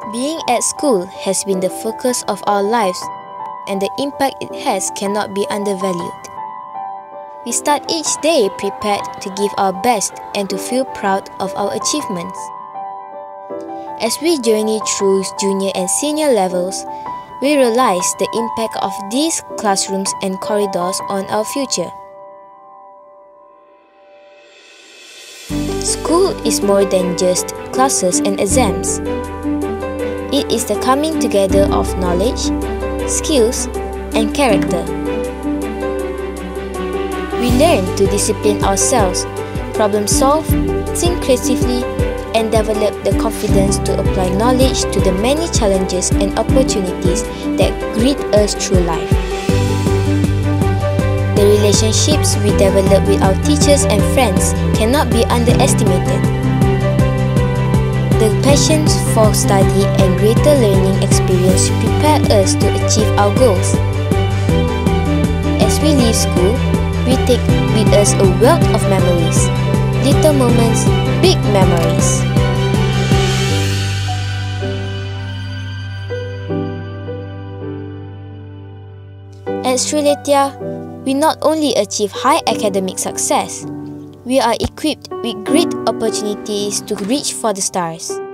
Being at school has been the focus of our lives, and the impact it has cannot be undervalued. We start each day prepared to give our best and to feel proud of our achievements. As we journey through junior and senior levels, we realize the impact of these classrooms and corridors on our future. School is more than just classes and exams. It is the coming together of knowledge, skills, and character. We learn to discipline ourselves, problem solve, think creatively, and develop the confidence to apply knowledge to the many challenges and opportunities that greet us through life. The relationships we develop with our teachers and friends cannot be underestimated. The passions for study and greater learning experience prepare us to achieve our goals. As we leave school, we take with us a wealth of memories. Little moments, big memories. At Sri Letia, we not only achieve high academic success, we are equipped with great opportunities to reach for the stars.